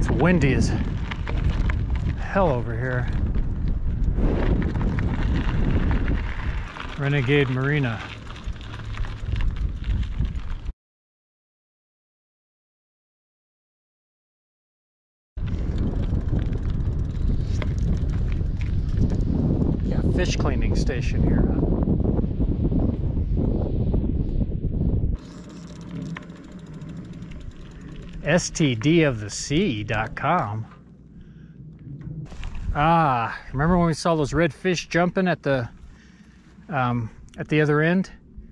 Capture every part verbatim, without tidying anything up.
It's windy as hell over here. Renegade Marina. Yeah, fish cleaning station here. Huh? S T D of the sea dot com. Ah, remember when we saw those red fish jumping at the um, at the other end?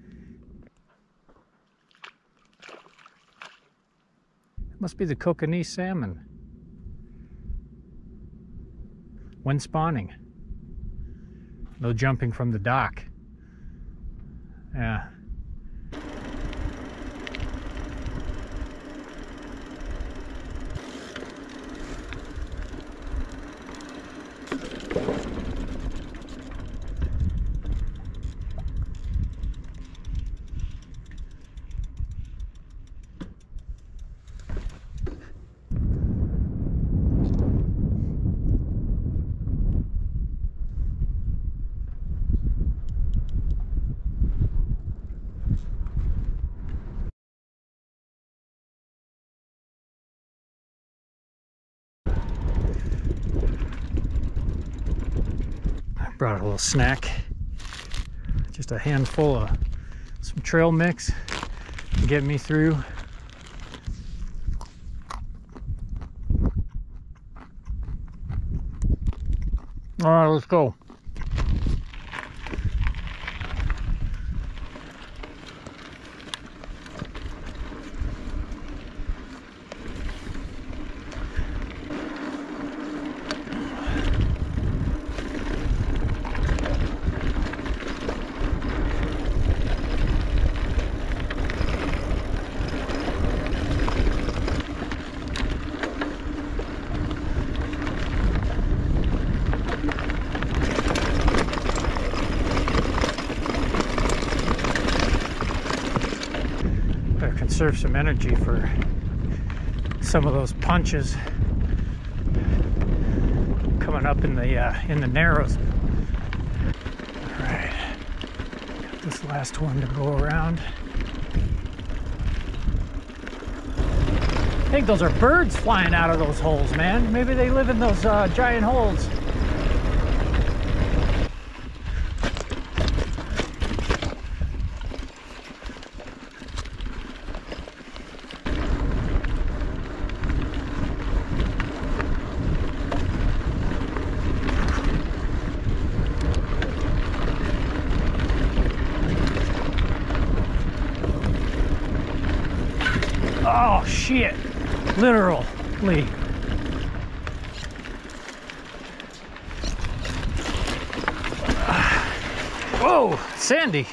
It must be the kokanee salmon. When spawning. No jumping from the dock. Yeah. Brought a little snack, just a handful of some trail mix to get me through. All right, let's go. Conserve some energy for some of those punches coming up in the uh, in the narrows. All right, got this last one to go around. I think those are birds flying out of those holes, man. Maybe they live in those uh, giant holes. Oh shit, literally. Whoa, sandy.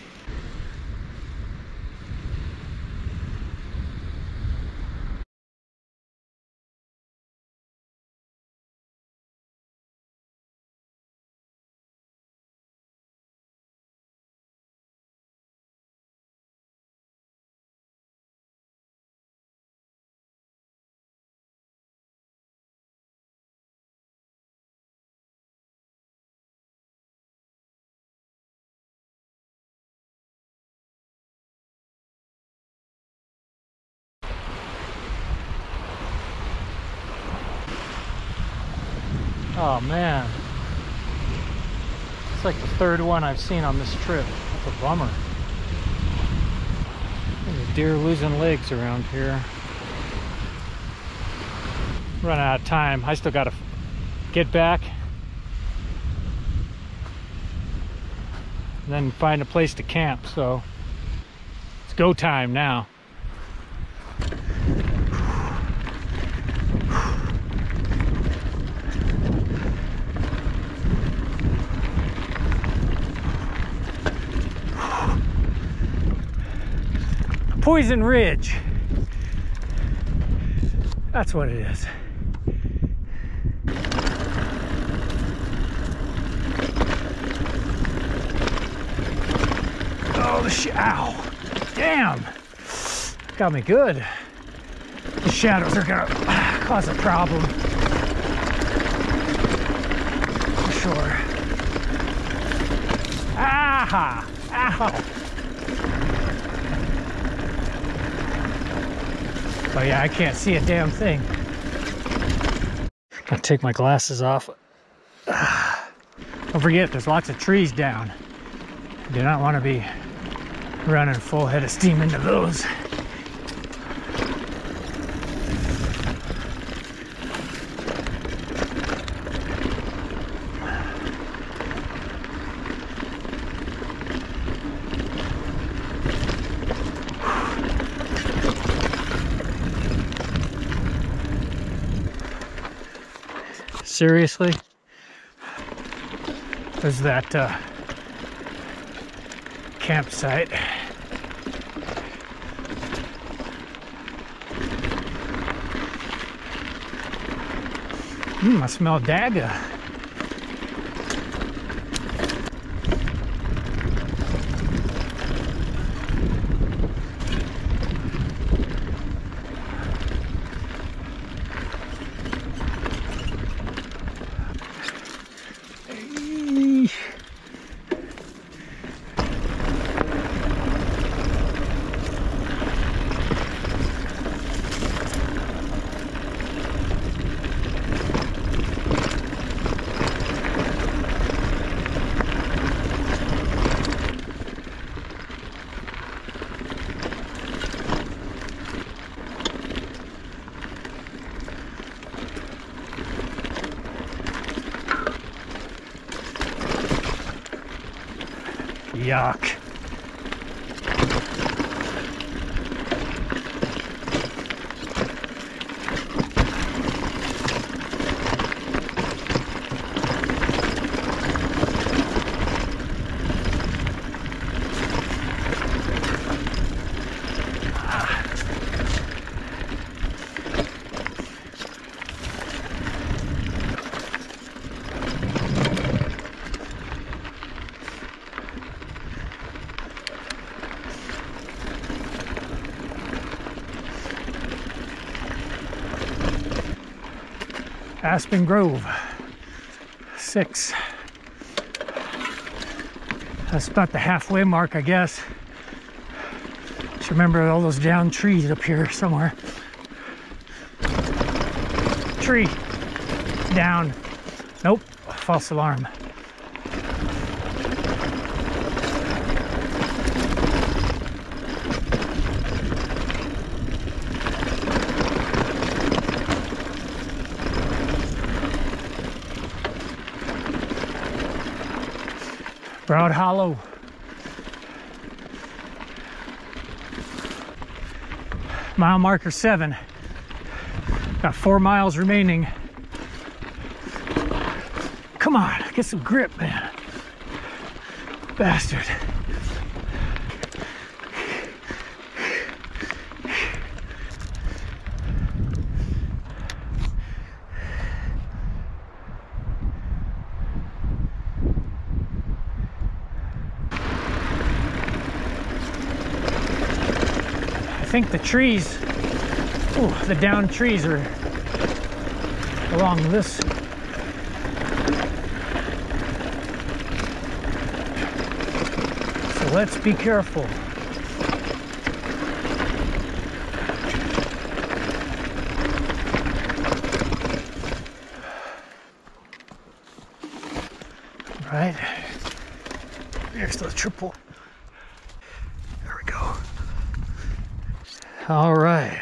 Oh man, it's like the third one I've seen on this trip. That's a bummer. There's a deer losing legs around here. Running out of time. I still gotta get back, and then find a place to camp. So it's go time now. Poison Ridge. That's what it is. Oh, the sh- ow. Damn. Got me good. The shadows are gonna cause a problem. For sure. Aha! Ow! Oh yeah, I can't see a damn thing. Gotta take my glasses off. Don't forget, there's lots of trees down. I do not want to be running full head of steam into those. Seriously? There's that uh, campsite. Mmm, I smell dagga. Yuck. Aspen Grove, six. That's about the halfway mark, I guess. Just remember all those down trees up here somewhere. Tree, down. Nope, false alarm. Broad Hollow. Mile marker seven. Got four miles remaining. Come on, get some grip, man. Bastard. I think the trees, ooh, the down trees are along this. So let's be careful. Right, here's the triple. All right,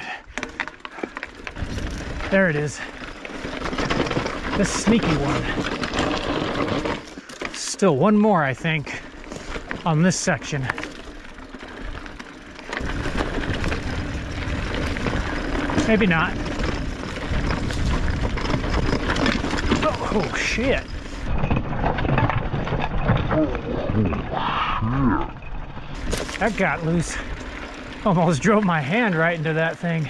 there it is. This sneaky one. Still one more, I think, on this section. Maybe not. Oh, oh shit. That got loose. Almost drove my hand right into that thing.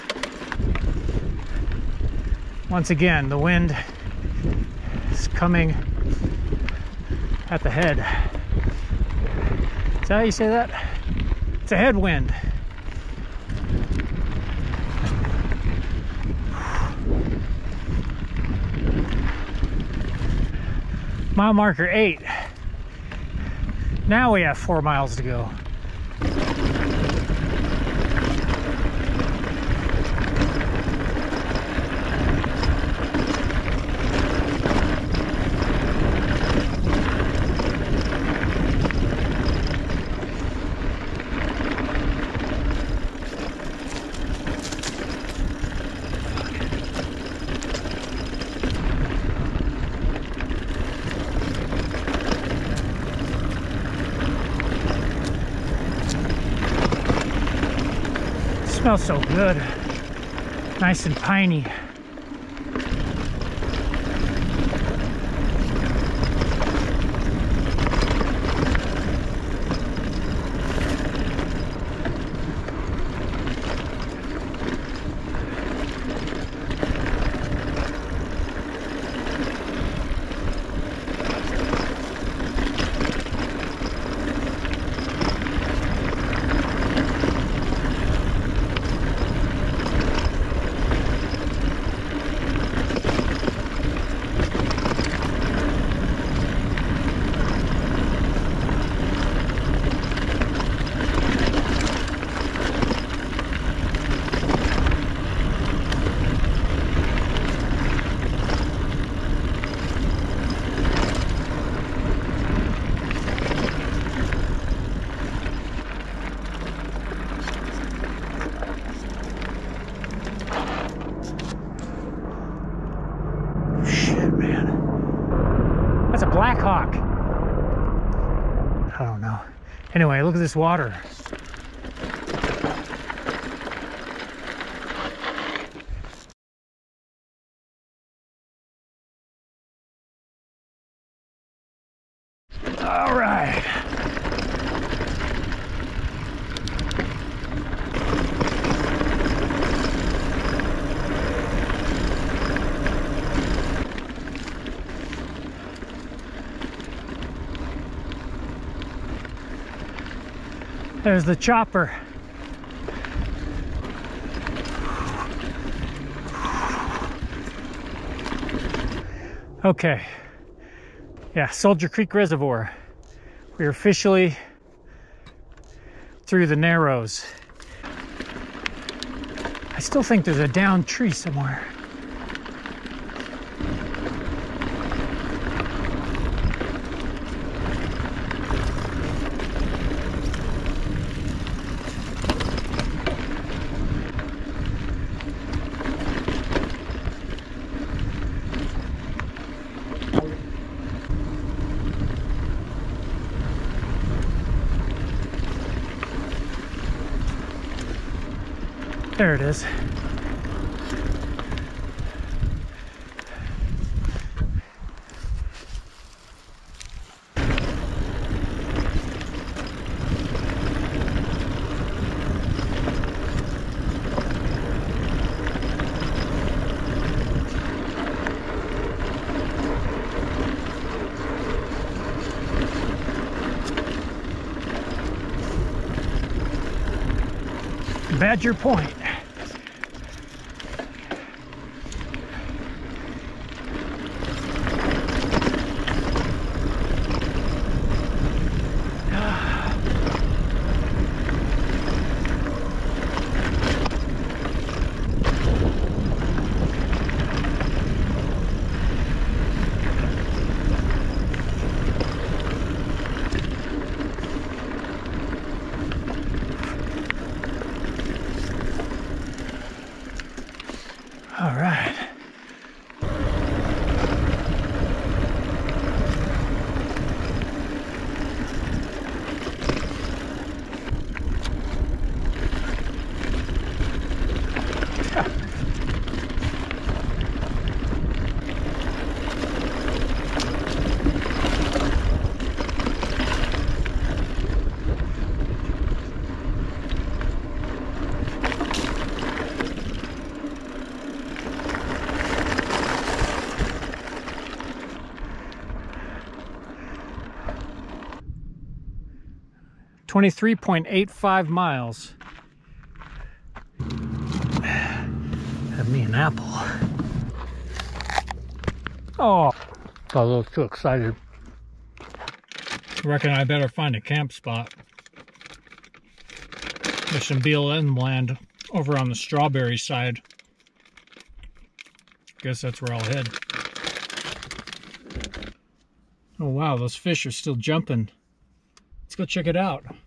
Once again, the wind is coming at the head. Is that how you say that? It's a headwind. Mile marker eight. Now we have four miles to go. Smells so good, nice and piney. Black Hawk. I don't know. Anyway, look at this water. All right. There's the chopper. Okay. Yeah, Soldier Creek Reservoir. We're officially through the Narrows. I still think there's a downed tree somewhere. There it is. Badger Point. All right. twenty-three point eight five miles. Have me an apple. Oh, got a little too excited. reckon I better find a camp spot. There's some B L M land over on the strawberry side. Guess that's where I'll head. Oh wow, those fish are still jumping. Let's go check it out.